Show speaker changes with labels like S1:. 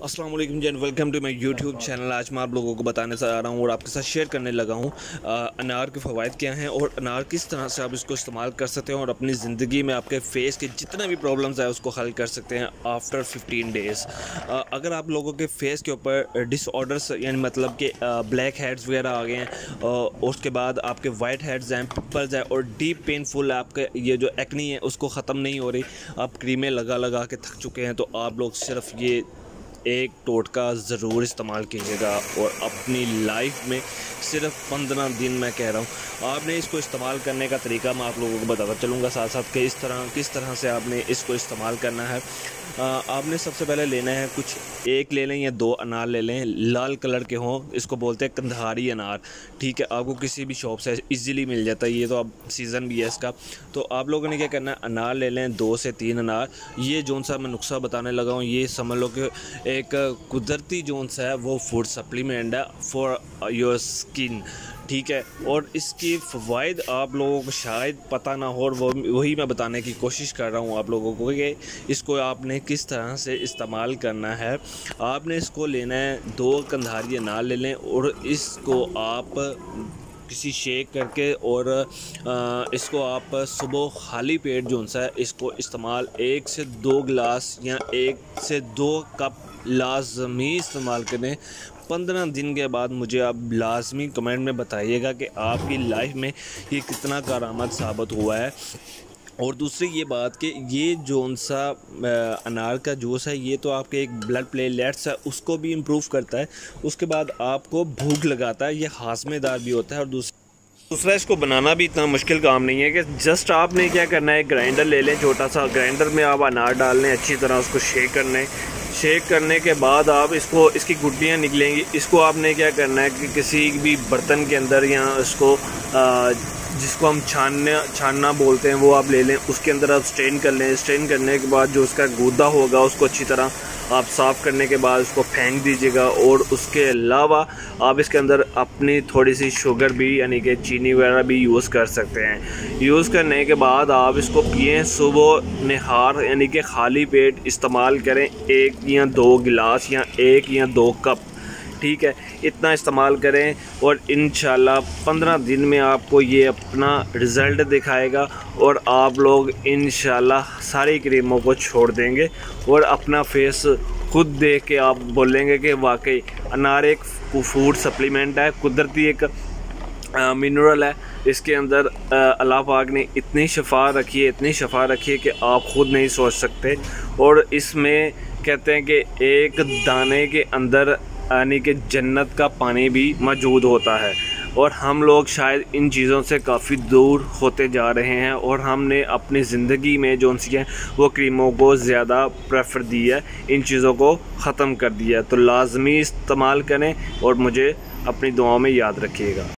S1: अस्सलाम वालेकुम जी, welcome to my YouTube channel. आज मैं आप लोगों को बताने से आ रहा हूँ और आपके साथ शेयर करने लगा हूँ अनार के फ़वाइद क्या हैं और अनार किस तरह से आप इसको इस्तेमाल कर सकते हैं और अपनी ज़िंदगी में आपके फेस के जितने भी प्रॉब्लम्स हैं उसको हल कर सकते हैं आफ्टर 15 डेज़। अगर आप लोगों के फेस के ऊपर डिसऑर्डर्स यानी मतलब कि ब्लैक हेड्स वगैरह आ गए हैं, उसके बाद आपके वाइट हेड्स हैं, पिंपल्स हैं और डीप पेनफुल आपके ये जो एक्नी है उसको ख़त्म नहीं हो रही, आप क्रीमें लगा लगा के थक चुके हैं, तो आप लोग सिर्फ ये एक टोटका ज़रूर इस्तेमाल कीजिएगा और अपनी लाइफ में सिर्फ 15 दिन, मैं कह रहा हूँ, आपने इसको इस्तेमाल करने का तरीका मैं आप लोगों को बताता चलूँगा साथ साथ कि किस तरह से आपने इसको इस्तेमाल करना है। आपने सबसे पहले लेना है, कुछ एक ले लें या दो अनार ले लें, लाल कलर के हों, इसको बोलते हैं कंधारी अनार। ठीक है, आपको किसी भी शॉप से इजीली मिल जाता है, ये तो अब सीज़न भी है इसका। तो आप लोगों ने क्या करना है, अनार ले लें, 2 से 3 अनार। ये जोन सा मैं नुस्खा बताने लगा हूँ, ये समझ लो कि एक कुदरती जोन सा है, वो फूड सप्लीमेंट है फॉर योर स्किन। ठीक है, और इसकी फ़वाइद आप लोगों को शायद पता ना हो और वही मैं बताने की कोशिश कर रहा हूँ आप लोगों को कि इसको आपने किस तरह से इस्तेमाल करना है। आपने इसको लेना है, 2 कंधारी अनार ले लें और इसको आप किसी शेक करके और इसको आप सुबह खाली पेट जो सा है इसको इस्तेमाल 1 से 2 गिलास या 1 से 2 कप लाजमी इस्तेमाल करें। 15 दिन के बाद मुझे आप लाजमी कमेंट में बताइएगा कि आपकी लाइफ में ये कितना कारआमद साबित हुआ है। और दूसरी ये बात कि ये जोन सा अनार का जूस है, ये तो आपके एक ब्लड प्लेटलेट्स है उसको भी इम्प्रूव करता है, उसके बाद आपको भूख लगाता है, ये हाजमेदार भी होता है। और दूसरा इसको बनाना भी इतना मुश्किल काम नहीं है कि जस्ट आपने क्या करना है, ग्राइंडर ले लें, छोटा सा ग्राइंडर में आप अनार डाल लें, अच्छी तरह उसको शेक करना है। शेक करने के बाद आप इसकी गुठलियाँ निकलेंगी, इसको आपने क्या करना है कि किसी भी बर्तन के अंदर या इसको जिसको हम छानना बोलते हैं वो आप ले लें, उसके अंदर आप स्ट्रेन कर लें। स्ट्रेन करने के बाद जो उसका गूदा होगा उसको अच्छी तरह आप साफ़ करने के बाद उसको फेंक दीजिएगा। और उसके अलावा आप इसके अंदर अपनी थोड़ी सी शुगर भी यानी कि चीनी वगैरह भी यूज़ कर सकते हैं। यूज़ करने के बाद आप इसको पिएँ, सुबह निहार यानी कि खाली पेट इस्तेमाल करें, 1 या 2 गिलास या 1 या 2 कप। ठीक है, इतना इस्तेमाल करें और इंशाल्लाह 15 दिन में आपको ये अपना रिज़ल्ट दिखाएगा और आप लोग इंशाल्लाह सारी क्रीमों को छोड़ देंगे और अपना फेस खुद देख के आप बोलेंगे कि वाकई अनार एक फूड सप्लीमेंट है, कुदरती एक मिनरल है। इसके अंदर अल्लाह पाक ने इतनी शफा रखी है, इतनी शफा रखी है कि आप ख़ुद नहीं सोच सकते। और इसमें कहते हैं कि एक दाने के अंदर यानी कि जन्नत का पानी भी मौजूद होता है और हम लोग शायद इन चीज़ों से काफ़ी दूर होते जा रहे हैं और हमने अपनी ज़िंदगी में जो सी हैं वो क्रीमों को ज़्यादा प्रेफर दिया है, इन चीज़ों को ख़त्म कर दिया है। तो लाजमी इस्तेमाल करें और मुझे अपनी दुआओं में याद रखिएगा।